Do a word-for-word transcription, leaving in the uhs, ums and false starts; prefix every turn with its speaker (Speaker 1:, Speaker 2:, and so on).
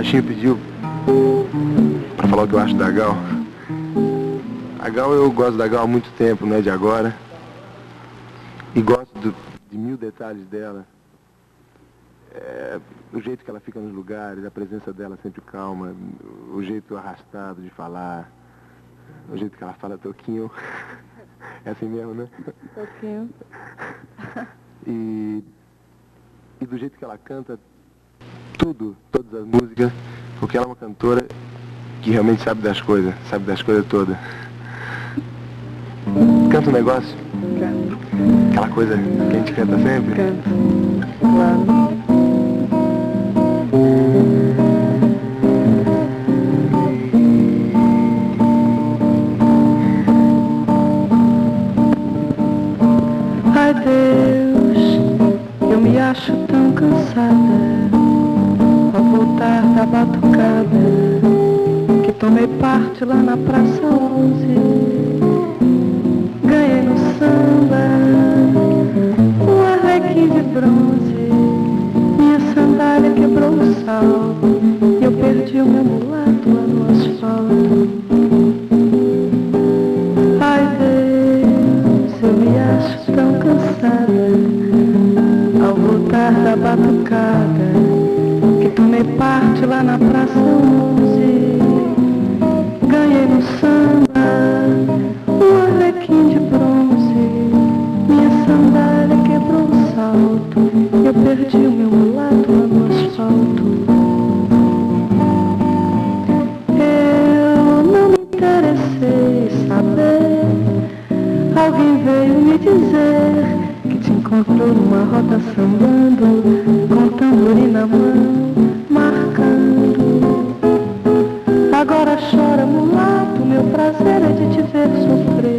Speaker 1: Vitinho pediu pra falar o que eu acho da Gal. A Gal, eu gosto da Gal há muito tempo, não é de agora. E gosto do, de mil detalhes dela. É, o jeito que ela fica nos lugares, a presença dela sempre calma, o jeito arrastado de falar, o jeito que ela fala Toquinho. É assim mesmo, né?
Speaker 2: Toquinho.
Speaker 1: E, e do jeito que ela canta tudo, todas as músicas, porque ela é uma cantora que realmente sabe das coisas, sabe das coisas todas. Canta um negócio?
Speaker 2: Canto.
Speaker 1: Aquela coisa que a gente canta sempre?
Speaker 2: Canto. Claro. Ai Deus, eu me acho tão cansada ao voltar da batucada que tomei parte lá na Praça onze. Ganhei no samba um arlequim de bronze, minha sandália quebrou o salto e eu perdi o meu mulato lá no asfalto. Ai Deus, eu me acho tão cansada ao voltar da batucada que tomei parte lá na Praça onze. Ganhei no samba um arlequim de bronze, minha sandália quebrou o salto e eu perdi o meu mulato lá no asfalto. Eu não me interessei em saber, alguém veio me dizer que te encontrou numa roda sambando, com tamborim na mão, marcando. Agora chora, mulato, meu prazer é de te ver sofrer.